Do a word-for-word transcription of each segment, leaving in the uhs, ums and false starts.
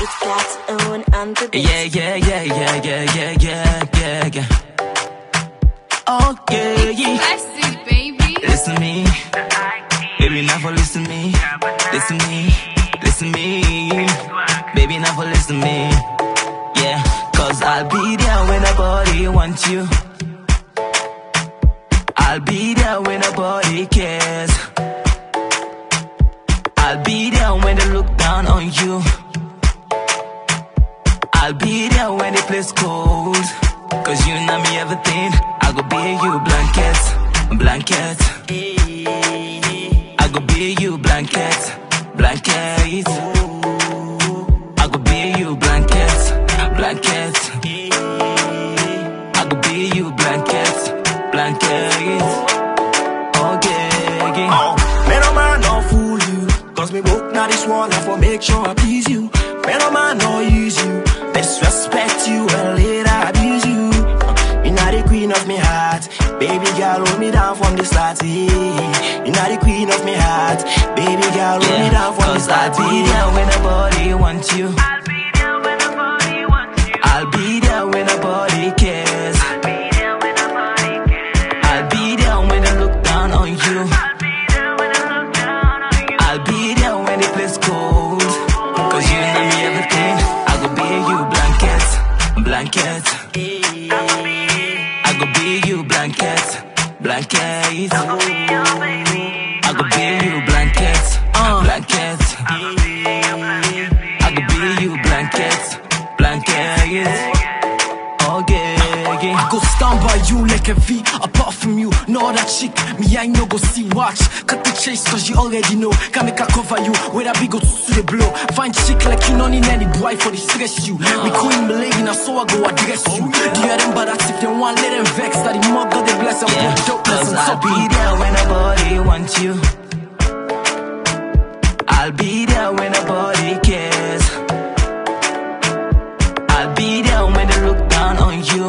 It's got own on the beat. Yeah, yeah, yeah, yeah, yeah, yeah, yeah, yeah, yeah. Oh yeah, yeah. Classic, baby. Listen to me, baby, now for listen to me. Listen to me, listen to me, baby, now for listen to me. Yeah, cause I'll be there when nobody wants you. I'll be there when nobody cares. I'll be there when they look down on you. I'll be there when the place cold. Cause you know me everything. I go be you blanket, blanket. I go be you blanket, blanket. I go be you blanket, blanket. I go be you blanket, blanket. Okay, okay. Oh, man, no man, no fool you. Cause me book now this one, I for make sure I please you. Man, no man, no use you. Disrespect you and later abuse you. You're not the queen of me heart. Baby girl, hold me down from the start. You're not the queen of me heart. Baby girl, hold yeah, me down from the start. I'll be there when nobody wants you. I'll be there when nobody wants you. I'll be there when nobody cares. I'll be there when nobody cares. I'll be there when they look down on you. I'll be there when I look down on you. I'll be there when the place cold. Cause you know me everything. I go be you blanket, blanket. I go be you blanket, blanket. I go be you blanket, blanket. I go be you blanket, blanket. Okay, okay. I go stand by you like a V. Apart from you, no other chick. Me, I no go see watch. Cut the chase cause you already know. Can make a cover you. Where I be go to the blow. Find chick like you, no need any boy for the stress you. Me queen Malay, now so I go address you. Do you them bad if they want, let them vex. That the mug got the bless and Yeah, put dope. cause Listen, I'll so be there when nobody wants you. I'll be there when nobody cares. I'll be there when they look down on you.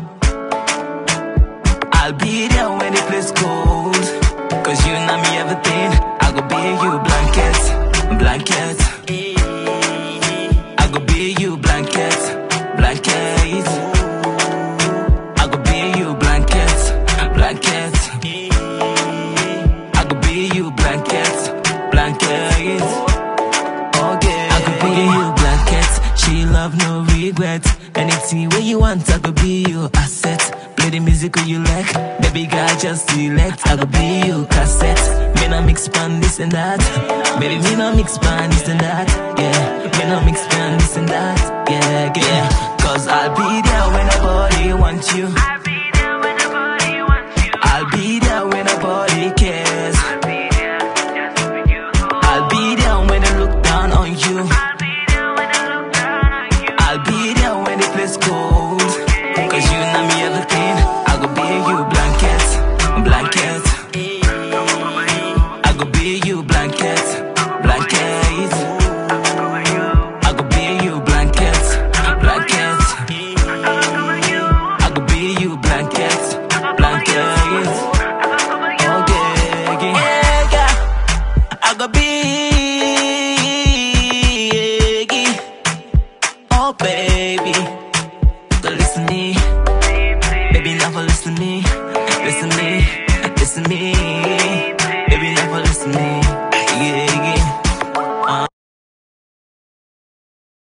I'll be there when the place cold. Cause you know me everything. I go be you blanket, blanket. I go be you blanket, blanket. I go be you blanket, blanket. I go be you blanket, blanket. Okay. I could be you blanket. She love no regret. Anything where you want, I could be you asset. Play the music you like, baby girl just select. I could be you cassette. Me no mix pan this and that. Baby me no mix pan this and that. Yeah, me no mix pan this and that. Yeah, yeah. Cause I'll be there when nobody wants you. I'll be there when nobody wants you. I'll be there when nobody cares. I'll be there just for you. I'll be there when they look down on you. I'll be there when I look down on you. I'll be there when the place cold. Cause you know me everything. I go be you blanket, blanket. I go be you blanket, blanket. I go be you blanket, blanket. I go be you blanket, blanket. Okay, okay. I go be, oh baby.